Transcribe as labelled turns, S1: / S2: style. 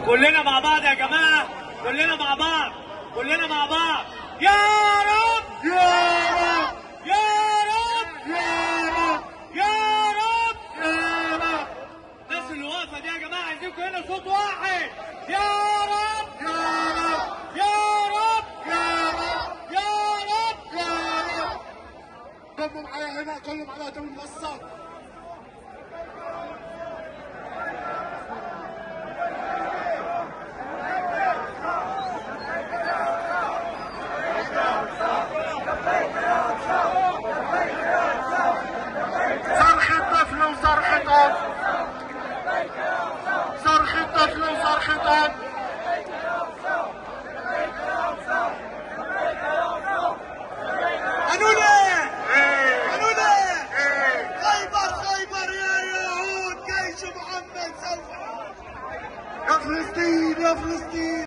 S1: كلنا مع بعض يا جماعه، كلنا مع بعض، كلنا مع بعض. يا رب
S2: يا رب
S1: يا رب
S2: يا رب
S1: يا رب.
S2: يا رب
S1: الناس اللي واقفه دي يا جماعه عايزينكم هنا صوت واحد. يا رب
S2: يا رب
S1: يا رب
S2: يا رب
S1: يا رب.
S2: يا رب. كله معايا هنا، كله معايا قدام المنصة. صرخ الطفل وصرخ الأم، صرخ الطفل وصرخ الأم.
S1: هنولا هنولا. خيبر خيبر يا يهود، جيش محمد سوف.
S2: يا فلسطين يا فلسطين.